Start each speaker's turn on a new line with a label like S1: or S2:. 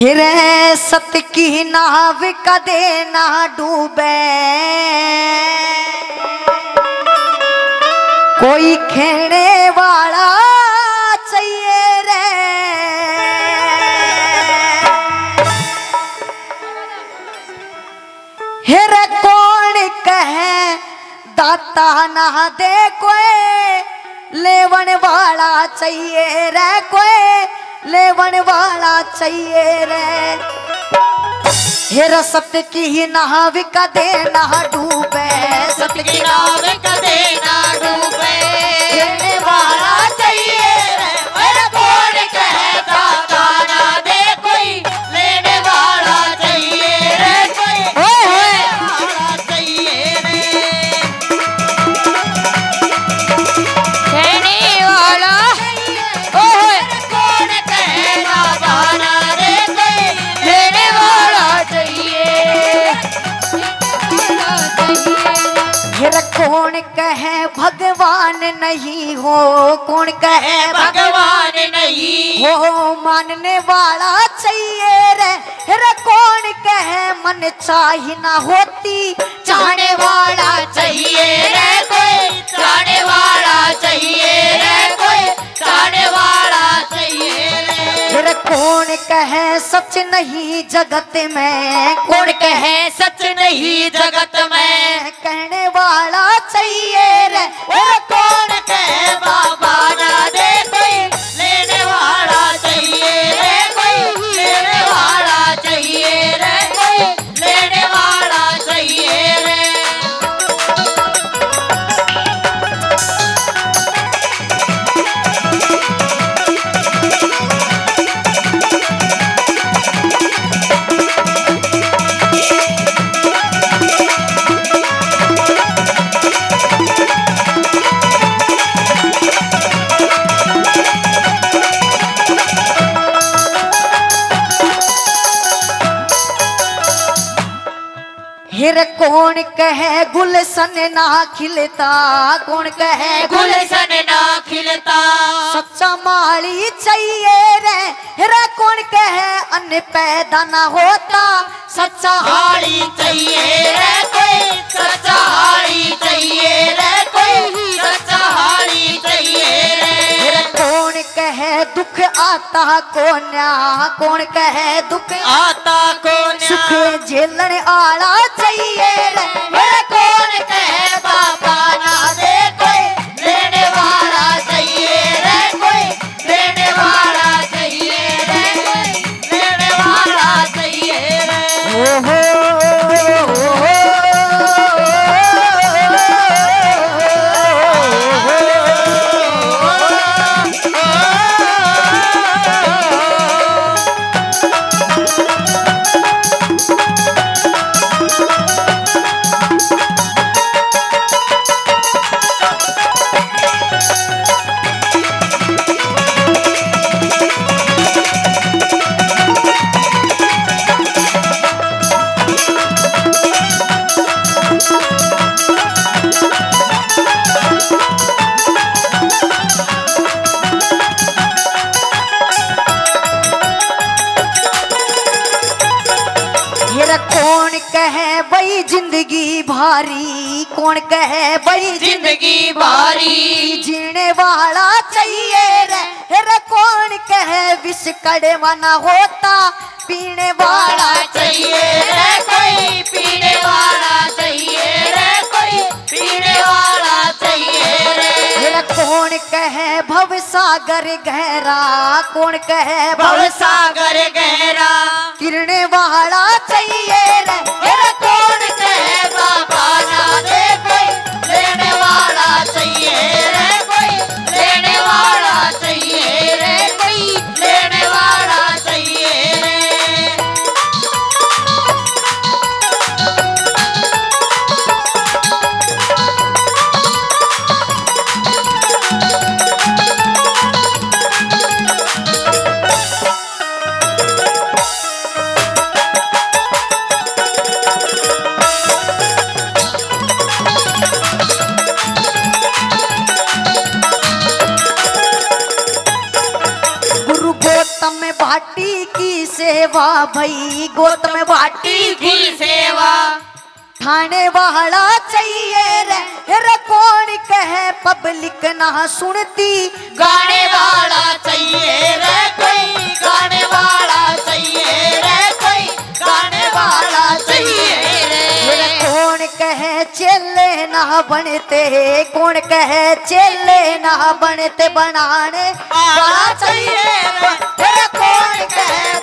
S1: रे सत की नाव कदे ना डूबे, कोई खेने वाला चाहिए रे। हेरे कौन कहे दाता ना दे, कोई लेवन वाला चाहिए रे, कोई लेवन वाला चाहिए रे। हेरा सत्य की नाव कदे ना डूबे,
S2: सत्य की नाव कदे ना डूबे, लेने वाला चाहिए रे। मेरा कौन कहता दाना दे, कोई लेने वाला चाहिए रे, कोई लेने वाला चाहिए रे। लेने वाला ओए कौन कहता दाना दे, कोई लेने वाला चाहिए।
S1: हेरा कौन कहे भगवान नहीं हो, कौन कहे
S2: भगवान नहीं
S1: हो, मानने वाला चाहिए रे। हेरा कौन कहे मन चाही ना होती,
S2: चाहने वाला चाहिए रे, कोई चाहने वाला चाहिए रे, कोई चाहने वाला चाहिए रे।
S1: हेरा कौन कहे सच नहीं जगत में,
S2: कौन कहे सच नहीं जगत में,
S1: कहने वाला चाहिए रे।
S2: और कौन कहे बाबा ना दे, कोई लेने वाला चाहिए रे, कोई लेने वाला चाहिए रे, कोई लेने वाला चाहिए रे।
S1: हेर कौन कहे गुलशन ना खिलता, कौन कहे
S2: गुलशन ना खिलता,
S1: सच्चा माली चाहिए रे। हेर कौन कहे अन्न पैदा ना होता, सच्चा
S2: हाड़ी चाहिए रे, कोई सच्चा हाड़ी चाहिए रे, कोई सच्चा हाड़ी चाहिए रे।
S1: हेर कौन कहे दुख आता कोन्या, कौन कहे दुख
S2: आता कौन
S1: सुख झेलने आला चाहिए रे।
S2: मेरा कौन कहे बाबा ना दे, कोई लेने वाला चाहिए रे, कोई लेने वाला चाहिए रे, कोई लेने वाला चाहिए रे।
S1: कौन कहे बई जिंदगी भारी, कौन कहे बई
S2: जिंदगी भारी,
S1: जीने वाला चाहिए रे। हेरे कौन कहे विष कड़वा ना होता, पीने वाला
S2: चाहिए रे, कोई पीने वाला चाहिए रे, कोई पीने वाला चाहिए रे।
S1: हेरे कौन कहे भव सागर गहरा, कौन कहे
S2: भव सागर गहरा,
S1: किरने वाला चाहिए रे।
S2: मेरा कौन कहे बाबा ना दे, कोई लेने वाला चाहिए रे, कोई लेने वाला चाहिए रे, कोई लेने वाला चाहिए रे।
S1: भई गोद में बाटी
S2: की सेवा
S1: खाने वाला चाहिए रे कौन कहे पब्लिक ना सुनती
S2: गाने वाला चाहिए रे कोई गाने वाला चाहिए रे कोई गाने वाला चाहिए रे
S1: कौन कहे चेले ना बनते कौन कहे चेले ना बनते बनाने वाला चाहिए रे कौन कहे